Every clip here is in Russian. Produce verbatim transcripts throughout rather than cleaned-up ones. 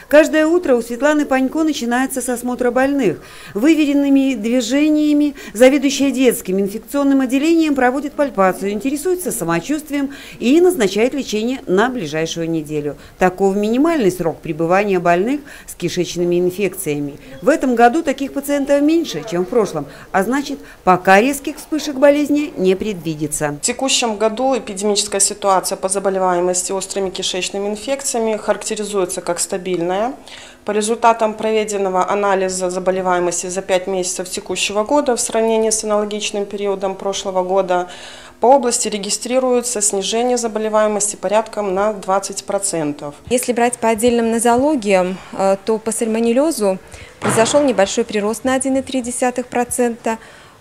Каждое утро у Светланы Панько начинается с осмотра больных. Выверенными движениями заведующая детским инфекционным отделением проводит пальпацию, интересуется самочувствием и назначает лечение на ближайшую неделю. Таков минимальный срок пребывания больных с кишечными инфекциями. В этом году таких пациентов меньше, чем в прошлом, а значит, пока резких вспышек болезни не предвидится. В текущем году эпидемическая ситуация по заболеваемости острыми кишечными инфекциями характеризуется как стабильная. По результатам проведенного анализа заболеваемости за пять месяцев текущего года в сравнении с аналогичным периодом прошлого года по области регистрируется снижение заболеваемости порядком на двадцать процентов. Если брать по отдельным нозологиям, то по сальмонеллезу произошел небольшой прирост на один и три десятых процента.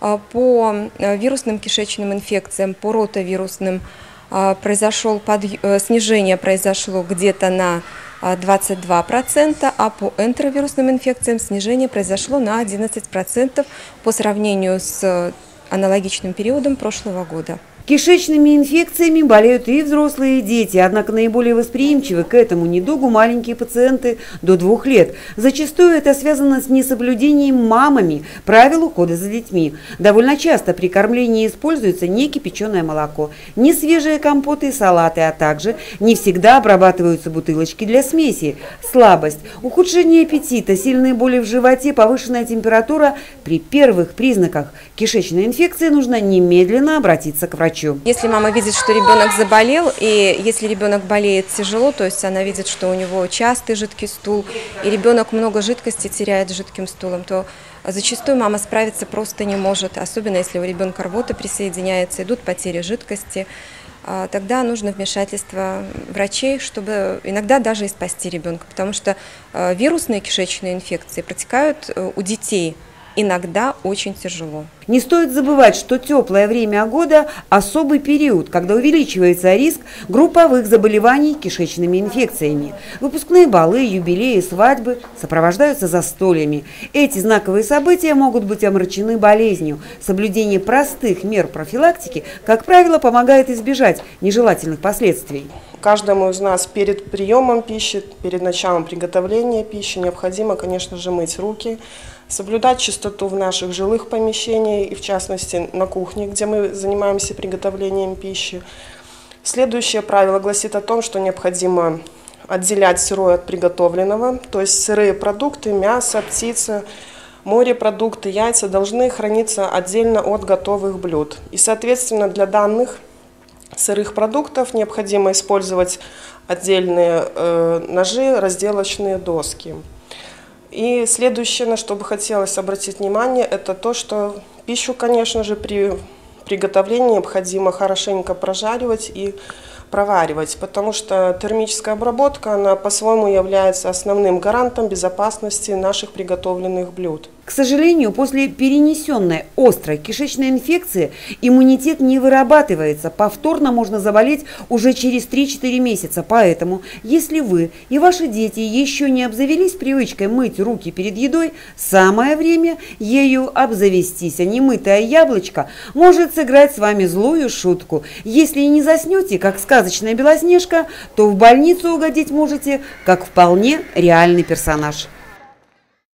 По вирусным кишечным инфекциям, по ротавирусным произошел под... снижение произошло где-то на двадцать два процента, а по энтеровирусным инфекциям снижение произошло на одиннадцать процентов по сравнению с аналогичным периодом прошлого года. Кишечными инфекциями болеют и взрослые, и дети, однако наиболее восприимчивы к этому недугу маленькие пациенты до двух лет. Зачастую это связано с несоблюдением мамами правил ухода за детьми. Довольно часто при кормлении используется не кипяченое молоко, не свежие компоты и салаты, а также не всегда обрабатываются бутылочки для смеси. Слабость, ухудшение аппетита, сильные боли в животе, повышенная температура. При первых признаках кишечной инфекции нужно немедленно обратиться к врачу. Если мама видит, что ребенок заболел, и если ребенок болеет тяжело, то есть она видит, что у него частый жидкий стул, и ребенок много жидкости теряет с жидким стулом, то зачастую мама справиться просто не может, особенно если у ребенка рвота присоединяется, идут потери жидкости. Тогда нужно вмешательство врачей, чтобы иногда даже и спасти ребенка, потому что вирусные кишечные инфекции протекают у детей иногда очень тяжело. Не стоит забывать, что теплое время года – особый период, когда увеличивается риск групповых заболеваний кишечными инфекциями. Выпускные балы, юбилеи, свадьбы сопровождаются застольями. Эти знаковые события могут быть омрачены болезнью. Соблюдение простых мер профилактики, как правило, помогает избежать нежелательных последствий. Каждому из нас перед приемом пищи, перед началом приготовления пищи необходимо, конечно же, мыть руки, соблюдать чистоту в наших жилых помещениях и, в частности, на кухне, где мы занимаемся приготовлением пищи. Следующее правило гласит о том, что необходимо отделять сырое от приготовленного, то есть сырые продукты, мясо, птица, морепродукты, яйца должны храниться отдельно от готовых блюд. И, соответственно, для данных сырых продуктов необходимо использовать отдельные э, ножи, разделочные доски. И следующее, на что бы хотелось обратить внимание, это то, что пищу, конечно же, при приготовлении необходимо хорошенько прожаривать и проваривать, потому что термическая обработка, она по-своему является основным гарантом безопасности наших приготовленных блюд. К сожалению, после перенесенной острой кишечной инфекции иммунитет не вырабатывается. Повторно можно заболеть уже через три-четыре месяца. Поэтому, если вы и ваши дети еще не обзавелись привычкой мыть руки перед едой, самое время ею обзавестись. А немытое яблочко может сыграть с вами злую шутку. Если и не заснете, как сказочная Белоснежка, то в больницу угодить можете, как вполне реальный персонаж.